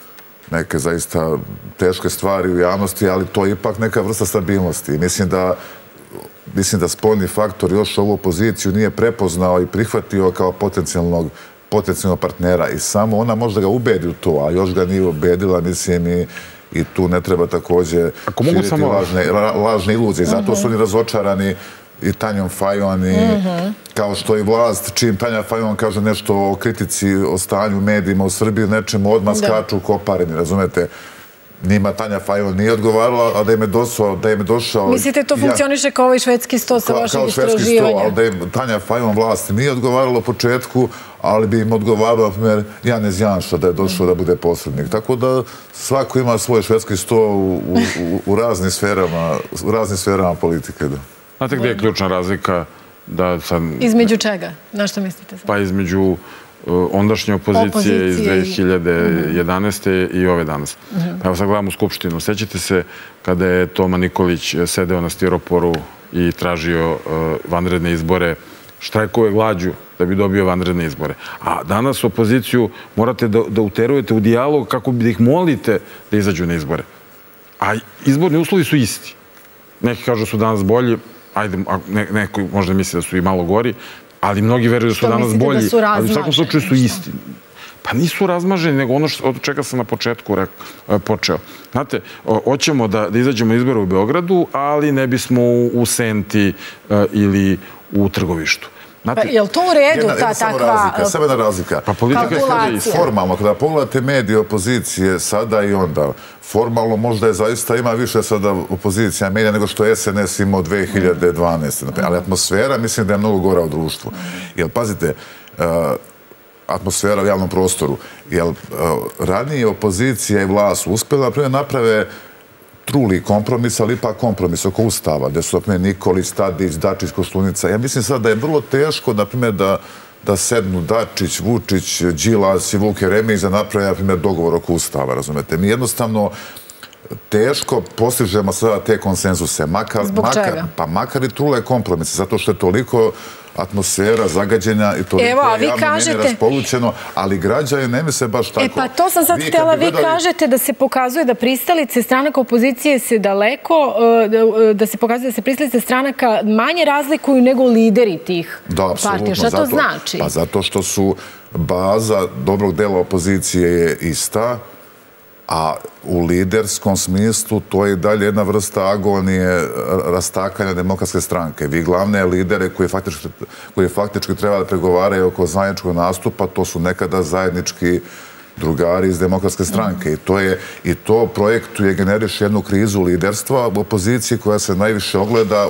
neke zaista teške stvari u javnosti, ali to je ipak neka vrsta stabilnosti. Mislim da mislim da spoljni faktor još ovu opoziciju nije prepoznao i prihvatio kao potencijalnog potencijalnog partnera i samo ona može da ga ubedi u to, a još ga nije ubedila, mislim, i tu ne treba također širiti lažne iluzije. Zato su oni razočarani i Tanjom Fajon, kao što i vlast, čim Tanja Fajon kaže nešto o kritici, o stanju medijima u Srbiji, nečemu odmah skaču kopareni, razumete? Njima Tanja Fajon nije odgovarala, a da im je došao... Mislite, to funkcioniše kao ovaj švedski sto sa vašeg istraživanja? Kao švedski sto, ali da im Tanja Fajon vlasti nije odgovarala u početku, ali bi im odgovaralo, na primjer, Janez Janša da je došao da bude posrednik. Tako da svako ima svoj švedski sto u raznim sferama politike. Znate gdje je ključna razlika? Između čega? Na što mislite? Pa između ondašnje opozicije iz dve hiljade jedanaeste. i ove danas. Evo sad gledamo Skupštinu. Sećate se kada je Toma Nikolić sedeo na stiroporu i tražio vanredne izbore, štrajkove glađu da bi dobio vanredne izbore. A danas opoziciju morate da uterujete u dijalog kako bi da ih molite da izađu na izbore. A izborni uslovi su isti. Neki kažu su danas bolji, ajde, neko možda misli da su i malo gori, ali mnogi veruju da su danas bolji, ali u svakom slučaju su isti. Pa nisu razmaženi, nego ono od čega sam na početku počeo. Znate, hoćemo da izađemo izbore u Beogradu, ali ne bismo u Senti ili u Trgovištu. Je li to u redu, ta takva samo jedna razlika. Pa politika je sljedeća. Formalno, kada pogledate medije opozicije sada i onda, formalno možda je zaista ima više sada opozicija medija nego što je S N S imao dve hiljade dvanaeste. Ali atmosfera mislim da je mnogo gora u društvu. Jer, pazite, atmosfera u javnom prostoru. Jer ranije opozicija i vlast uspjela da naprave truli kompromis, ali ipak kompromis oko Ustava, gdje su, na primjer, Nikolić, Tadić, Dačić, Koštunica. Ja mislim sad da je vrlo teško, na primjer, da sednu Dačić, Vučić, Đilas i Vuk Jeremić da naprave, na primjer, dogovor oko Ustava, razumete? Mi jednostavno teško postižemo sada te konsenzuse. Zbog čega? Pa makar i trule kompromise, zato što je toliko atmosfera zagađenja i toliko javno mjenje raspolućeno, ali građani ne misle baš tako. E pa to sam sad htjela, vi kažete da se pokazuje da pristalice stranaka opozicije se daleko, da se pokazuje da se pristalice stranaka manje razlikuju nego lideri tih partija. Šta to znači? Pa zato što su baza dobrog dela opozicije je ista, a u liderskom smislu to je dalje jedna vrsta agonije rastakanja demokratske stranke. Vi glavne lidere koji faktički treba da pregovaraju oko zajedničkog nastupa, to su nekada zajednički drugari iz demokratske stranke. I to projektuje, generiše jednu krizu liderstva u opoziciji koja se najviše ogleda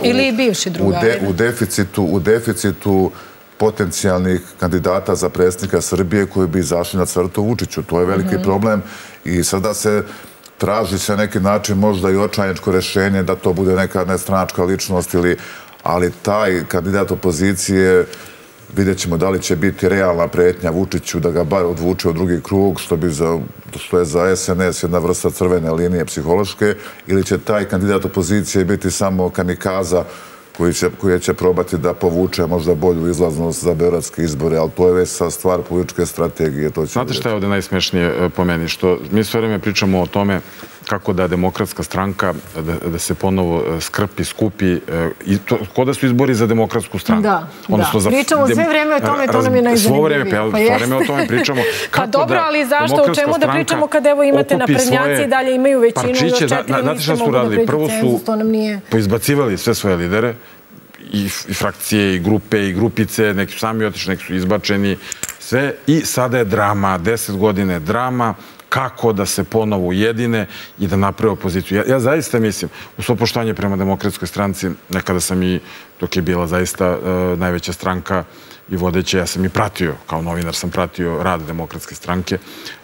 u deficitu potencijalnih kandidata za predsjednika Srbije koji bi izašli na crtu Vučiću. To je veliki problem i sada se traži se neki način možda i očajničko rešenje da to bude neka nestranačka ličnost, ali taj kandidat opozicije vidjet ćemo da li će biti realna pretnja Vučiću da ga bar odvuče u drugi krug, što je za S N S jedna vrsta crvene linije psihološke, ili će taj kandidat opozicije biti samo kamikaza koji će probati da povuče možda bolju izlaznost za beogradske izbore, ali to je već sa stvar političke strategije. Znate šta je ovde najsmešnije po meni? Što mi sve vreme pričamo o tome kako da demokratska stranka, da se ponovo skrpi, skupi, ko da su izbori za demokratsku stranku. Da, da. Pričamo sve vreme o tome, to nam je najzanimljivije. Svo vreme, sve vreme o tome pričamo. Pa dobro, ali zašto, o čemu da pričamo kada evo imate naprednjaci i dalje imaju većinu, još četiri liste mogu da pređu cenzus, to nam nije... Poizbacivali sve svoje lidere, i frakcije, i grupe, i grupice, neki su sami otišli, neki su izbačeni, sve, i sada je drama, deset godine drama, kako da se ponovo ujedine i da naprave opoziciju. Ja zaista mislim, u svo poštovanje prema demokratskoj stranci, nekada sam i, dok je bila zaista najveća stranka i vodeća, ja sam i pratio, kao novinar sam pratio rad demokratske stranke,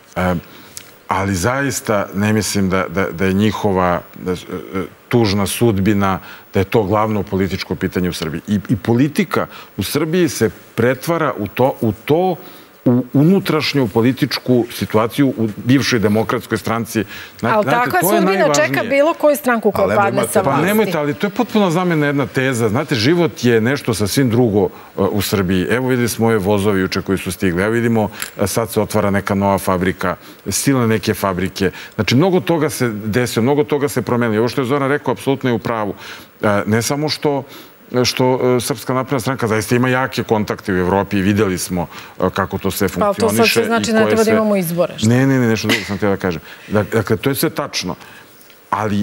ali zaista ne mislim da je njihova tužna sudbina, da je to glavno političko pitanje u Srbiji. I politika u Srbiji se pretvara u to, u unutrašnju političku situaciju u bivšoj demokratskoj stranci. Ali takva sudbina čeka bilo koju stranku koja padne sa vlasti. Pa nemojte, ali to je potpuno za mene jedna teza. Znate, život je nešto sasvim drugo u Srbiji. Evo videli smo ove vozovi juče koji su stigli. Evo vidimo, sad se otvara neka nova fabrika, silne neke fabrike. Znači, mnogo toga se desio, mnogo toga se promenilo. Ovo što je Zoran rekao, apsolutno je u pravu. Ne samo što što Srpska napredna stranka zaista ima jake kontakte u Evropi i videli smo kako to sve funkcioniše. Pa to sad sve znači ne treba da imamo izbore. Ne, ne, ne, nešto drugo sam htio da kažem. Dakle, to je sve tačno. Ali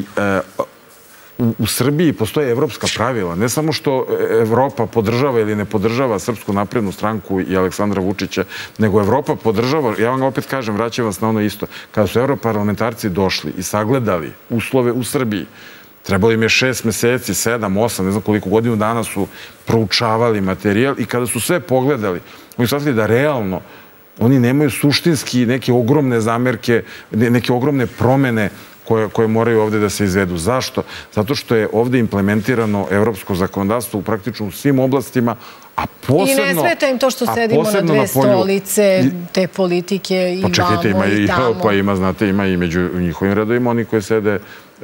u Srbiji postoje evropska pravila. Ne samo što Evropa podržava ili ne podržava Srpsku naprednu stranku i Aleksandra Vučića, nego Evropa podržava, ja vam opet kažem, vraćam vas na ono isto, kada su europarlamentarci došli i sagledali uslove u Srbiji, trebalo im je šest meseci, sedam, osam, ne znam koliko godinu dana su proučavali materijal i kada su sve pogledali, oni su shvatili da realno oni nemaju suštinski neke ogromne zamerke, neke ogromne promene koje moraju ovde da se izvedu. Zašto? Zato što je ovde implementirano evropsko zakonodavstvo u praktično svim oblastima, a posebno... I ne smeta im to što sedimo na dve stolice, te politike i vamo i tamo. Pa ima, znate, ima i među njihovim redovima oni koji sede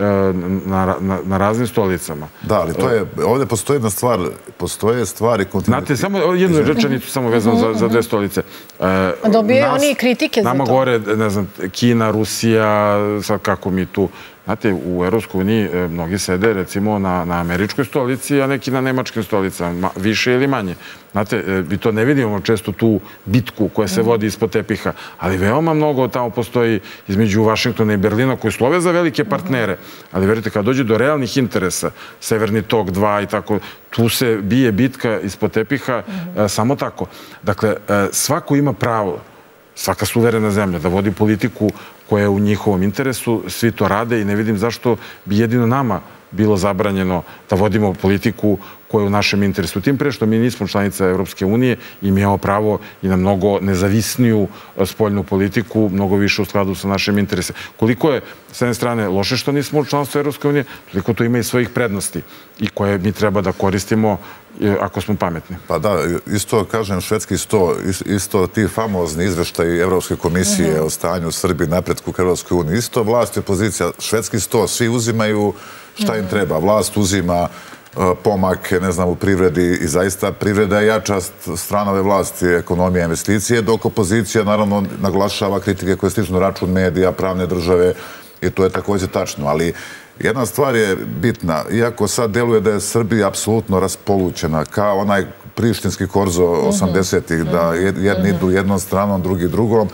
na raznim stolicama. Da, ali to je, ovdje postoji jedna stvar, postoje stvari... Znate, samo jednu rečenicu samo vezano za dve stolice. Dobije oni i kritike za to. Nama gore, ne znam, Kina, Rusija, sad kako mi tu... Znate, u Evropskoj uniji mnogi sede, recimo, na američkoj stolici, a neki na nemačkim stolicama, više ili manje. Znate, mi to ne vidimo često tu bitku koja se vodi ispod tepiha, ali veoma mnogo tamo postoji između Vašingtona i Berlina koji slove za velike partnere, ali verujte, kad dođe do realnih interesa, Severni tok dva i tako, tu se bije bitka ispod tepiha samo tako. Dakle, svako ima pravo, svaka suverena zemlja, da vodi politiku koja je u njihovom interesu, svi to rade i ne vidim zašto bi jedino nama bilo zabranjeno da vodimo politiku koja je u našem interesu. Tim pre što mi nismo članica Evropske unije i mi imamo pravo i na mnogo nezavisniju spoljnu politiku, mnogo više u skladu sa našim interesom. Koliko je, s jedne strane, loše što nismo u članstvu Evropske unije, toliko to ima i svojih prednosti i koje mi treba da koristimo ako smo pametni. Pa da, isto kažem, švedski sto, isto ti famozni izveštaji Evropske komisije o stanju u Srbiji, napretku ka Evropskoj uniji, isto vlast i opozicija, švedski sto, svi uzimaju šta im treba. Vlast uzima pomake, ne znam, u privredi i zaista privreda je jača strana ove vlasti, ekonomija, investicije, dok opozicija naravno naglašava kritike koje stižu na račun medija, pravne države i to je također tačno, ali jedna stvar je bitna, iako sad deluje da je Srbija apsolutno raspolućena, kao onaj prištinski korzo osamdesetih, da jedni idu jednom stranom, drugi drugom,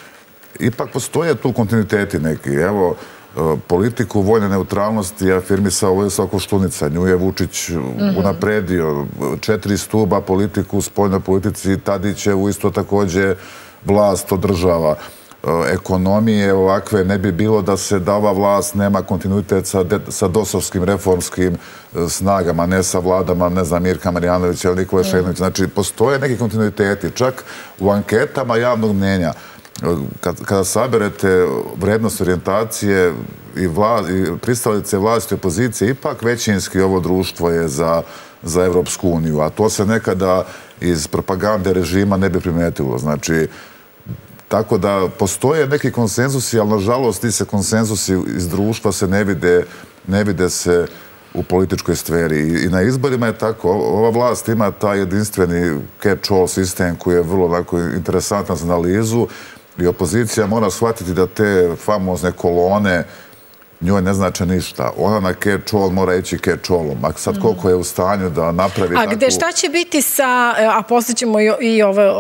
ipak postoje tu kontinuiteti neki. Evo, politiku vojne neutralnosti je afirmisao Vojislav Koštunica, nju je Vučić unapredio, četiri stuba politiku u spoljnoj politici, Tadićevu isto također vlast održava. Ekonomije ovakve ne bi bilo da se da ova vlast nema kontinuitet sa dosovskim reformskim snagama, ne sa vladama, ne znam, Mirka Marjanovića ili Nikole Šejnovića. Znači, postoje neki kontinuiteti. Čak u anketama javnog mnjenja, kada saberete vrednost orijentacije, i pristalice vlasti i opozicije, ipak većinski ovo društvo je za Evropsku uniju, a to se nekada iz propagande režima ne bi primetilo. Znači, tako da postoje neki konsenzusi, ali nažalost ti se konsenzusi iz društva se ne vide, ne vide se u političkoj sferi. I na izborima je tako. Ova vlast ima taj jedinstveni catch-all sistem koji je vrlo interesantan za analizu i opozicija mora shvatiti da te famozne kolone njoj ne znači ništa. Ona na catch-all mora ići catch-allom. A sad koliko je u stanju da napravi takvu... A gde šta će biti sa... A poslije ćemo i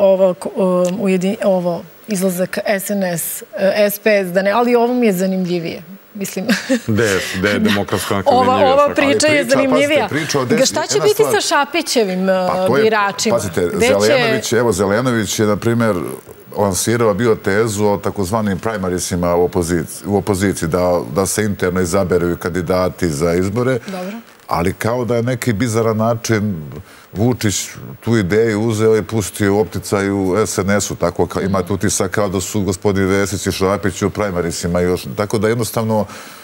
ovo izlazak S N S, S P S, ali ovo mi je zanimljivije. Mislim... Gde je demokratska zanimljivija? Ova priča je zanimljivija. Šta će biti sa Šapićevim biračima? Pazite, Zelenović, evo Zelenović je, na primjer, lansirao bio tezu o takozvanim primarisima u opoziciji, da se interno izaberuju kandidati za izbore, ali kao da je neki bizaran način Vučić tu ideju uzeo i pustio u opticaju S N S-u, tako imate utisak kao da su gospodin Vesić i Šapić u primarisima još. Tako da jednostavno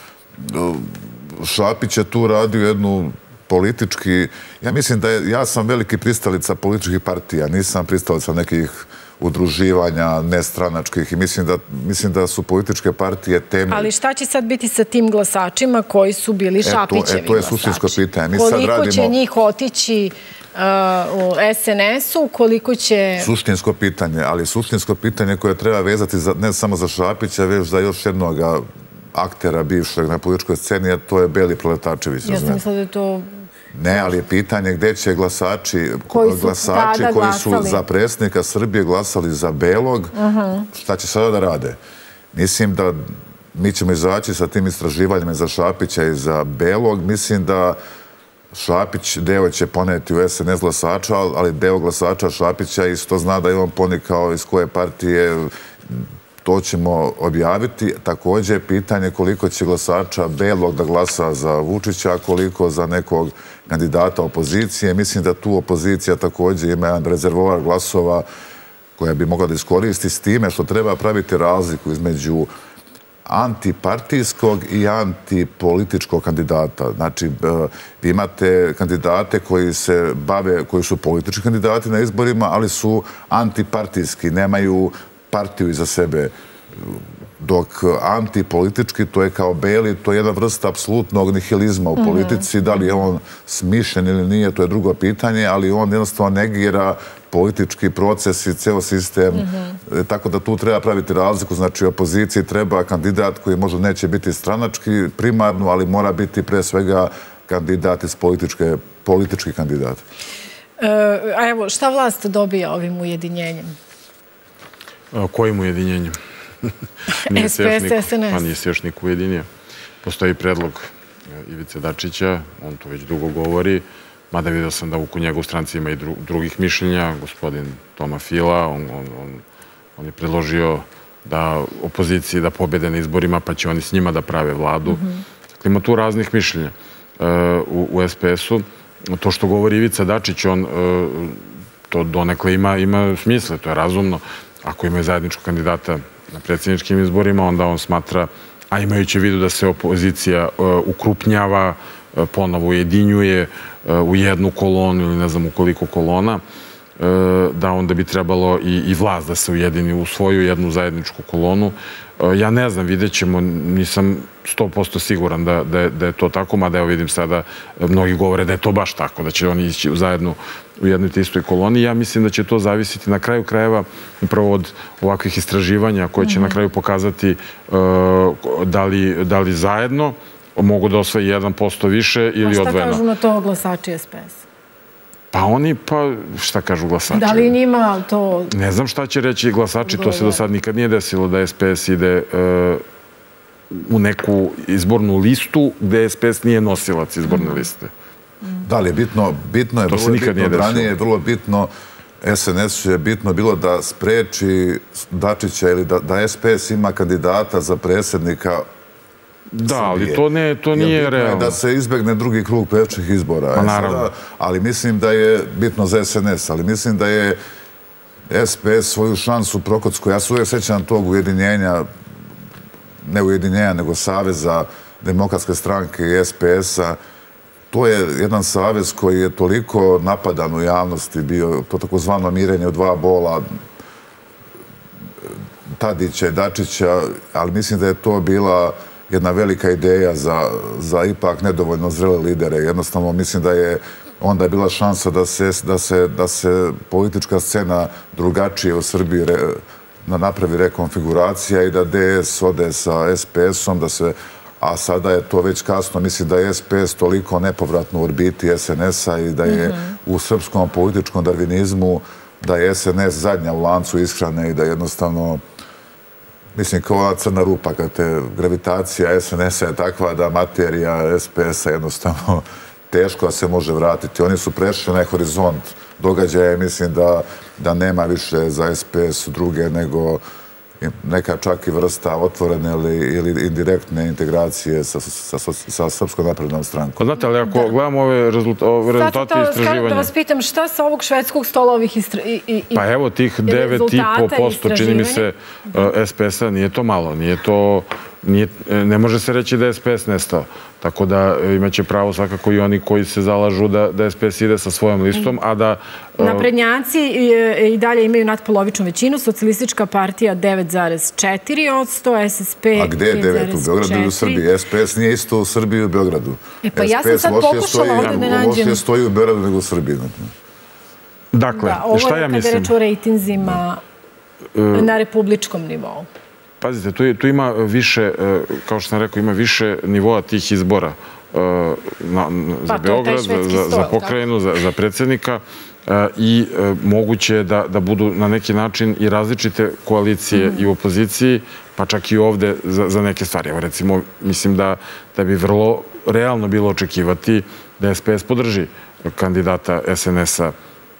Šapić je tu radio jednu politički, ja mislim da je, ja sam veliki pristalica političkih partija, nisam pristalica nekih udruživanja nestranačkih i mislim da su političke partije temelj. Ali šta će sad biti sa tim glasačima koji su bili Šapićevi glasači? E, to je suštinsko pitanje. Koliko će njih otići u S N S-u, koliko će... Suštinsko pitanje, ali suštinsko pitanje koje treba vezati ne samo za Šapića, već za još jednog aktera bivšeg na političkoj sceni, a to je Beli Proletačević. Ja sam mislila da je to... Ne, ali je pitanje gde će glasači koji su za predsjednika Srbije glasali za Belog, šta će sada da rade? Mislim da mi ćemo izaći sa tim istraživanjima za Šapića i za Belog. Mislim da Šapić deo će poneti u S N S glasača, ali deo glasača Šapića isto zna da je on ponikao iz koje partije. To ćemo objaviti. Također je pitanje koliko će glasača Belog da glasa za Vučića, koliko za nekog kandidata opozicije. Mislim da tu opozicija također ima jedan rezervoar glasova koja bi mogla da iskoristi s time što treba praviti razliku između antipartijskog i antipolitičkog kandidata. Znači, vi imate kandidate koji se bave, koji su politički kandidati na izborima, ali su antipartijski, nemaju partiju iza sebe, dok antipolitički, to je kao Beli, to je jedna vrsta apsolutnog nihilizma u politici, da li je on smišljen ili nije, to je drugo pitanje, ali on jednostavno negira politički proces i ceo sistem, tako da tu treba praviti razliku, znači u opoziciji treba kandidat koji možda neće biti stranački primarno, ali mora biti pre svega kandidat iz političke, politički kandidat. A evo, šta vlast dobija ovim ujedinjenjem? Kojim ujedinjenjem? S P S, S N S. Pa nije se još niko ujedinio. Postoji predlog Ivice Dačića, on to već dugo govori, mada vidio sam da oko njega u stranci ima i drugih mišljenja, gospodin Toma Fila, on je predložio da opoziciji da pobede na izborima, pa će oni s njima da prave vladu. Dakle, ima tu raznih mišljenja u S P S-u. To što govori Ivica Dačić, on to donekle ima smisle, to je razumno. Ako imaju zajedničkog kandidata na predsjedničkim izborima, onda on smatra, a imajući vidu da se opozicija ukrupnjava, ponovo ujedinjuje u jednu kolonu ili ne znam u koliko kolona, da onda bi trebalo i vlast da se ujedini u svoju jednu zajedničku kolonu. Ja ne znam, vidjet ćemo, nisam sto posto siguran da je to tako, mada evo vidim sada, mnogi govore da je to baš tako, da će oni ići zajedno u jednoj te istoj koloni. Ja mislim da će to zavisiti na kraju krajeva upravo od ovakvih istraživanja koje će na kraju pokazati da li zajedno mogu da osvoje jedan posto više ili odvojeno. A šta kažu na to glasači S P S? Pa oni, pa šta kažu glasači? Da li njima to... Ne znam šta će reći glasači, to se do sad nikad nije desilo da S P S ide u neku izbornu listu gde S P S nije nosilac izborne liste. Da li je bitno, bitno je, vrlo bitno, ranije je vrlo bitno, S N S-u je bitno bilo da spreči Dačića ili da S P S ima kandidata za predsjednika. Da, ali to nije realno. Da se izbegne drugi krug predsjedničkih izbora. Pa naravno. Ali mislim da je bitno za S N S, ali mislim da je S P S svoju šansu Prokocko. Ja se uvijek sećam tog ujedinjenja ne ujedinjenja, nego Saveza demokratske stranke i S P S-a. To je jedan savez koji je toliko napadan u javnosti bio, to takozvano mirenje u dva bola Tadića i Dačića, ali mislim da je to bila jedna velika ideja za, za ipak nedovoljno zrele lidere. Jednostavno mislim da je onda je bila šansa da se, da se, da se politička scena drugačije u Srbiji re, napravi rekonfiguracija i da D S ode sa S P S-om, da se, a sada je to već kasno. Mislim da je S P S toliko nepovratno u orbiti S N S-a i da je mm-hmm. u srpskom političkom darvinizmu da je S N S zadnja u lancu ishrane i da jednostavno mislim, kao ona crna rupa, kad te gravitacija S N S-a je takva da materija S P S-a jednostavno teško da se može vratiti. Oni su prešli na horizont događaja i mislim da, da nema više za S P S druge nego neka čak i vrsta otvorene ili, ili indirektne integracije sa, sa, sa, sa Srpskom naprednom strankom. Pa znate, ali ako da. gledamo ove, rezulta, ove rezultate istraživanja... Da vas pitam, šta sa ovog švedskog stola ovih istra... i, i, Pa evo, tih devet zarez pet posto čini mi se S P S-a, nije to malo, nije to... Nije, ne može se reći da je S P S nestao. Tako da imaće pravo svakako i oni koji se zalažu da, da S P S ide sa svojom listom, a da... Naprednjaci i, i dalje imaju nadpolovičnu većinu, Socijalistička partija devet zarez četiri posto, S S P... A gde je devet? U Beogradu ili u Srbiji? S P S nije isto u Srbiji i u Beogradu. E pa ja sam sad pokušala ovdje da nađem... Lošije stoji u Beogradu nego u Srbiji. Dakle, da, šta ja mislim? Ovo je kada reč o rejtinzima na republičkom nivou. Pazite, tu, tu ima više, kao što sam rekao, ima više nivoa tih izbora na, za pa, Beograd, za, za pokrajinu, za, za predsjednika i moguće je da, da budu na neki način i različite koalicije mm. i u opoziciji, pa čak i ovde za, za neke stvari. Evo recimo, mislim da, da bi vrlo realno bilo očekivati da S P S podrži kandidata S N S-a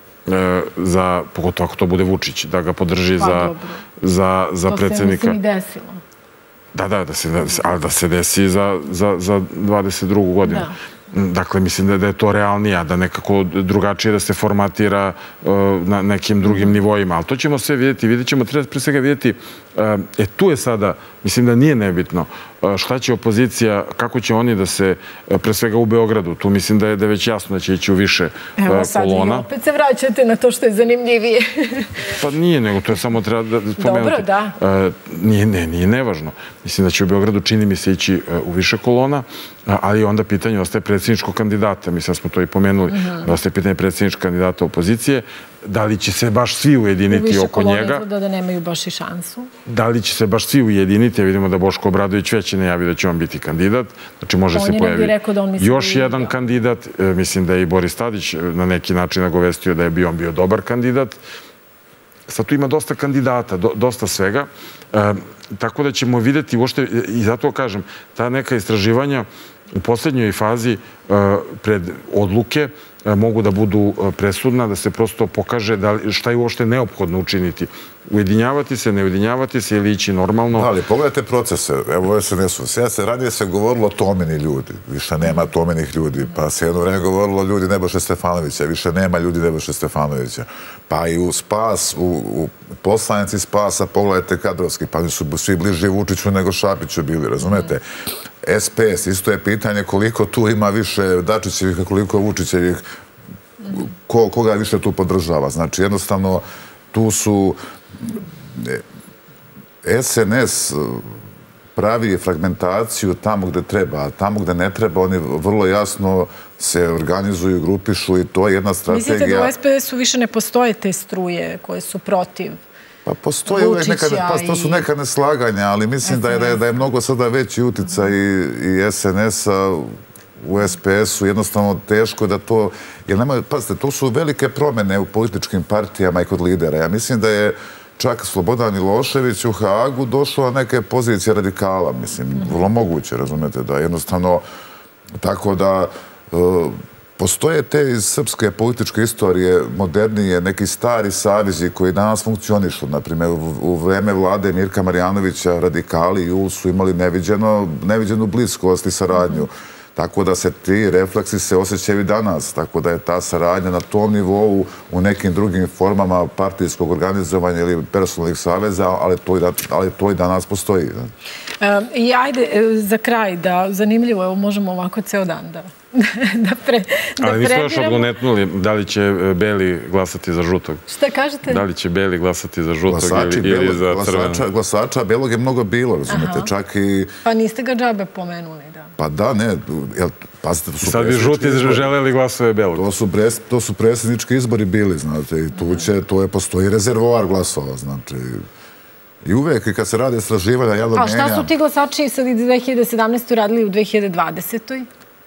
za, pogotovo ako to bude Vučić, da ga podrži pa, za, za, za to predsjednika. To se mislim i desilo. Da, da, da se, ali da se desi za, za, za dvadeset drugu godinu. Da. Dakle, mislim da, da je to realnija, da nekako drugačije da se formatira uh, na nekim drugim mm. nivoima. Ali to ćemo sve vidjeti. Vidjet ćemo, treba pre svega vidjeti, uh, e tu je sada, mislim da nije nebitno, uh, šta će opozicija, kako će oni da se, uh, pre svega u Beogradu, tu mislim da je, da je već jasno da će ići u više uh, kolona. Evo sad i opet se vraćate na to što je zanimljivije. Pa nije, nego to je samo treba da spomenuti. Dobro, da. Uh, nije, ne, nije nevažno. Mislim da će u Beogradu, čini mi se, ići uh, u više kolona, uh, ali onda pitanje ostaje predsjedničkog kandidata, mislim da smo to i pomenuli, mm-hmm. da ostaje pitanje predsjedničkog kandidata opozicije, da li će se baš svi ujediniti oko njega. U više kolona izgleda da nemaju baš i šansu. Da li će se baš svi ujediniti, vidimo da Boško Obradović već je najavio da će on biti kandidat, znači može on se pojaviti još jedan kandidat, mislim da je i Boris Tadić na neki način nagovestio da je bio on bio dobar kandidat. Sad tu ima dosta kandidata, do, dosta svega, e, tako da ćemo vidjeti uopšte, i zato kažem, ta neka istraživanja u posljednjoj fazi pred odluke mogu da budu presudna, da se prosto pokaže šta je uopšte neophodno učiniti. Ujedinjavati se, ne ujedinjavati se ili ići normalno. Ali pogledajte procese. Evo S N S-u. Sada se ranije se govorilo o Tomini ljudi. Više nema Tominih ljudi. Pa se jedno vreme govorilo o ljudi Nebojše Stefanovića. Više nema ljudi Nebojše Stefanovića. Pa i u Spas, u, u poslanici Spasa, pogledajte kadrovski. Pa su svi bliži Vučiću nego Šapiću bili, razumete? S P S, isto je pitanje koliko tu ima više Dačićevih, koliko Vučićevih, ko, koga više tu podržava. Znači, jednostavno, tu su S N S pravi fragmentaciju tamo gde treba, a tamo gde ne treba, oni vrlo jasno se organizuju, grupišu i to je jedna strategija. Mislite da u S P S-u više ne postoje te struje koje su protiv? Pa postoje uvijek neka, pa to su neka neslaganja, ali mislim da je, da je, da je mnogo sada veći uticaj i, i S N S-a u S P S-u, jednostavno teško da to, jer nema, pazite, to su velike promjene u političkim partijama i kod lidera. Ja mislim da je čak Slobodan Milošević u Haagu došao na neke pozicije radikala, mislim, vrlo moguće, razumete, da jednostavno, tako da, uh, postoje te iz srpske političke istorije modernije, neki stari savezi koji danas funkcionišu. Naprimjer, u vreme vlade Mirka Marjanovića radikali i U su imali neviđeno, neviđenu bliskost i saradnju. Tako da se ti refleksi se osjećaju i danas. Tako da je ta saradnja na tom nivou u nekim drugim formama partijskog organizovanja ili personalnih saveza, ali to i, da, ali to i danas postoji. I ajde, za kraj, da zanimljivo, evo možemo ovako ceo dan da prebiramo. Ali nismo još odgonetnuli da li će Beli glasati za žutog. Šta kažete? Da li će Beli glasati za žutog ili za crveno. Glasača Belog je mnogo bilo, razumete, čak i... Pa niste ga džabe pomenuli, da. Pa da, ne, pazite, to su... Sad bi žuti želeli glasove Belog. To su predsjednički izbori bili, znate, i tu će, to je, postoji rezervoar glasova, znači... I uvek, kad se rade istraživanja, ja do menja... A šta su ti glasači sad iz dve hiljade sedamnaeste. radili u dve hiljade dvadesetoj.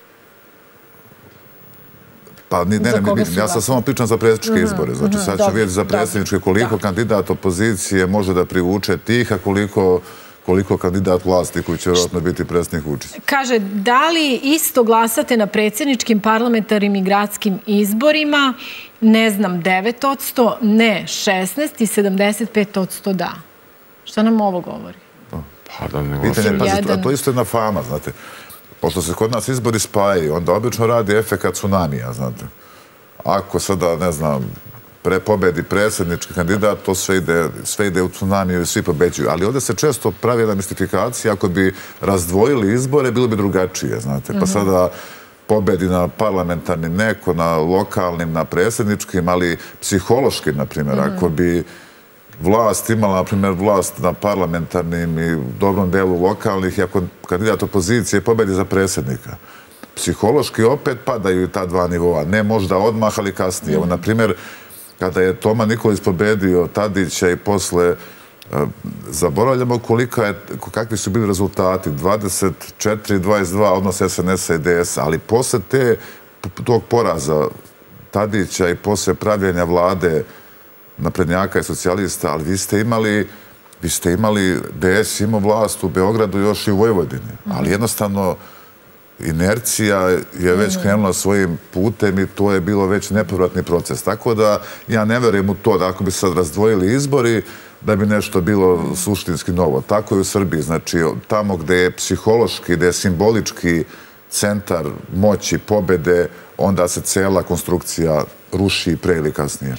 Pa ne, ne, ja sam samo pričam za predsjedničke izbore. Znači, sad ću vidjeti za predsjedničke koliko kandidat opozicije može da privuče tih, a koliko... koliko kandidat vlasti koji će vjerojatno biti predsjednik Vučić. Kaže, da li isto glasate na predsjedničkim, parlamentarnim i gradskim izborima? Ne znam, devet posto, ne šesnaest i sedamdeset pet posto da. Šta nam ovo govori? Pa da ne glasaju. To isto je jedna fama, znate. Pošto se kod nas izbori spajaju, onda obično radi efekat tsunamija, znate. Ako sada, ne znam, pre pobedi predsjednički kandidat, to sve ide, sve ide u tsunamiju i svi pobeđuju. Ali ovdje se često pravi jedna mistifikacija, ako bi razdvojili izbore, bilo bi drugačije, znate. Pa sada pobedi na parlamentarnim, neko na lokalnim, na predsjedničkim, ali psihološkim, na primjer, ako bi vlast imala, na primjer, vlast na parlamentarnim i dobrom delu lokalnih, i ako kandidat opozicije pobedi za predsjednika, psihološki opet padaju i ta dva nivoa. Ne možda odmah, ali kasnije. Evo, na primjer, kada je Toma Nikolić pobedio Tadića i posle zaboravljamo kakvi su bili rezultati. dvadeset četiri dvadeset dva odnos S N S-a i D S-a, ali posle tog poraza Tadića i posle pravljenja vlade naprednjaka i socijalista, ali vi ste imali vi ste imali, D S imao vlast u Beogradu još i u Vojvodini, ali jednostavno inercija je već krenula svojim putem i to je bilo već nepovratni proces. Tako da ja ne verujem u to da ako bi sad razdvojili izbori, da bi nešto bilo suštinski novo. Tako je u Srbiji. Znači, tamo gde je psihološki, gde je simbolički centar moći, pobede, onda se cela konstrukcija ruši pre ili kasnije.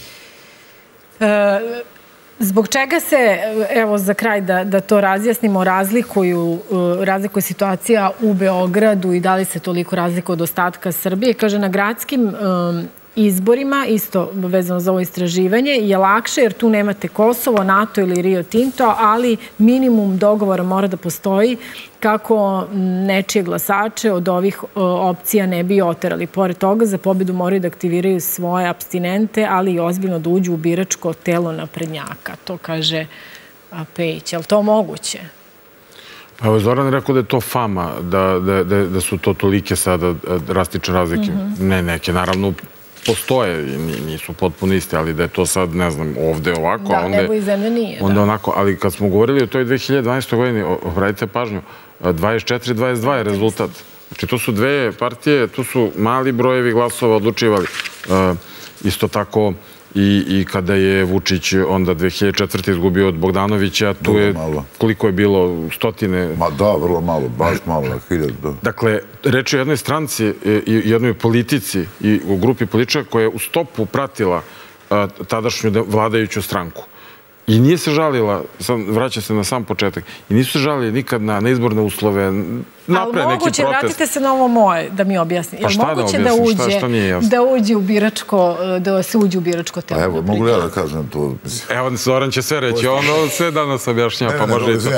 Zbog čega se, evo za kraj da to razjasnimo, razlikuju situacija u Beogradu i da li se toliko razlikuje od ostatka Srbije? Kaže, na gradskim izborima, isto vezano za ovo istraživanje, je lakše jer tu nemate Kosovo, NATO ili Rio Tinto, ali minimum dogovora mora da postoji kako nečije glasače od ovih opcija ne bi oterali. Pored toga, za pobedu moraju da aktiviraju svoje apstinente, ali i ozbiljno da uđu u biračko telo naprednjaka. To kaže Pejić. Je li to moguće? Evo, Zoran je rekao da je to fama, da su to tolike sada drastične razlike. Ne, neke, naravno, postoje, nisu potpuno isti, ali da je to sad, ne znam, ovde ovako, da, nebo i zemlja nije. Onda onako, ali kad smo govorili o toj dve hiljade dvanaestoj. godini, obratite pažnju, dvadeset četiri dvadeset dva je rezultat. Znači, to su dve partije, tu su mali brojevi glasova odlučivali. Isto tako i kada je Vučić onda dve hiljade četvrte. izgubio od Bogdanovića, tu je, koliko je bilo, stotine... Ma da, vrlo malo, baš malo, hiljad, da. Dakle, reč je o jednoj stranci i jednoj politici i u grupi političara koja je u stopu pratila tadašnju vladajuću stranku. I nije se žalila, vraća se na sam početak, i nisu se žalili nikad na izborne uslove, napre neki protest. Ali moguće, vratite se na ovo moje, da mi objasni. Pa šta da objasnim, šta nije jasno? Da uđe u biračko, da se uđe u biračko telo. Evo, mogu li ja da kažem to? Evo, Zoran će sve reći, ono sve danas objašnjava, pa može i to.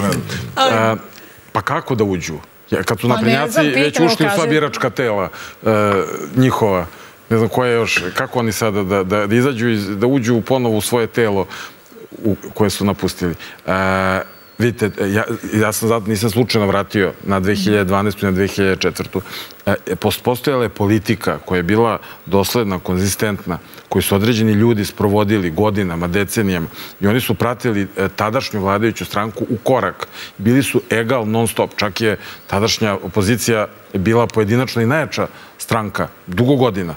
Pa kako da uđu? Kad su naprednjaci već ušli u sva biračka tela njihova, ne znam koja još, kako oni sada da izađu i da uđu ponovo u svoje telo koje su napustili. Vidite, ja sam zato nisam slučajno vratio na dve hiljade dvanaestu. i na dve hiljade četvrtu. Postojala je politika koja je bila dosledna, konzistentna, koju su određeni ljudi sprovodili godinama, decenijama i oni su pratili tadašnju vladajuću stranku u korak. Bili su egal non stop. Čak je tadašnja opozicija bila pojedinačno i najjača stranka dugo godina.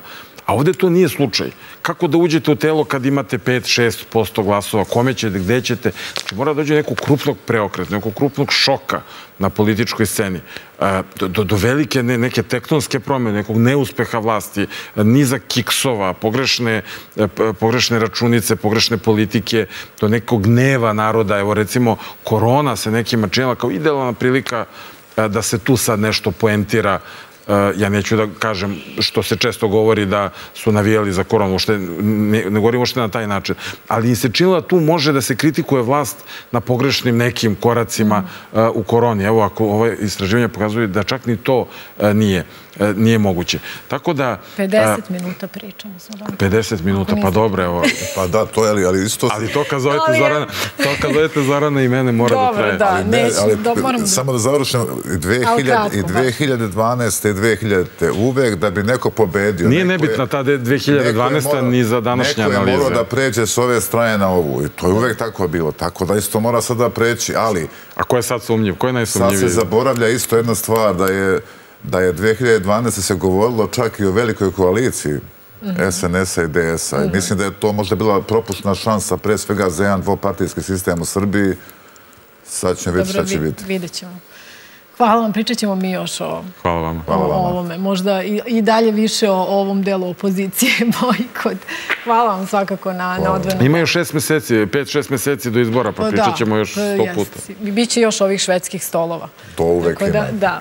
A ovde to nije slučaj. Kako da uđete u telo kad imate pet do šest posto glasova, kome ćete, gde ćete? Znači, mora da dođe nekog krupnog preokreta, nekog krupnog šoka na političkoj sceni, do, do, do velike ne, neke tektonske promjene, nekog neuspeha vlasti, niza kiksova, pogrešne, pogrešne računice, pogrešne politike, do nekog gneva naroda. Evo, recimo, korona se nekima činila kao idealna prilika da se tu sad nešto poentira. Ja neću da kažem što se često govori da su navijali za koronu, ne, ne govorimo što na taj način, ali se činilo da tu može da se kritikuje vlast na pogrešnim nekim koracima mm. uh, u koroni. Evo, ako ove istraživanja pokazuju da čak ni to uh, nije, uh, nije moguće. Tako da... pedeset minuta pričamo. pedeset minuta, pa dobro, evo. Pa da, to je, ali, ali isto... Ali to kad zovete Zorana, to kad zovete Zorana i mene mora da traje. Dobro, da, neću, ali, moram... Samo da završim, i dve hiljade dvanaeste i dve hiljadite uvek da bi neko pobedio. Nije nebitna ta dve hiljade dvanaesta ni za današnje analize. Neko je morao da pređe s ove strane na ovu i to je uvek tako bilo. Tako da isto mora sada preći, ali... A ko je sad sumnjiv? Ko je najsumnjiviji? Sad se zaboravlja isto jedna stvar, da je, da je dve hiljade dvanaeste se govorilo čak i o velikoj koaliciji S N S-a i D S-a. I mislim da je to možda bila propuštena šansa pre svega za jedan dvopartijski sistem u Srbiji. Sad ćemo vidjeti šta će biti. Vidjet ćemo. Hvala vam, pričat ćemo mi još o, Hvala vam. o ovome. Možda i, i dalje više o, o ovom delu opozicije, bojkot. Hvala vam svakako na, na odvojenu. Ima još šest meseci, pet, šest meseci do izbora, pa pričat ćemo još sto puta. Biće još ovih švedskih stolova. To uvek ima. Da, da.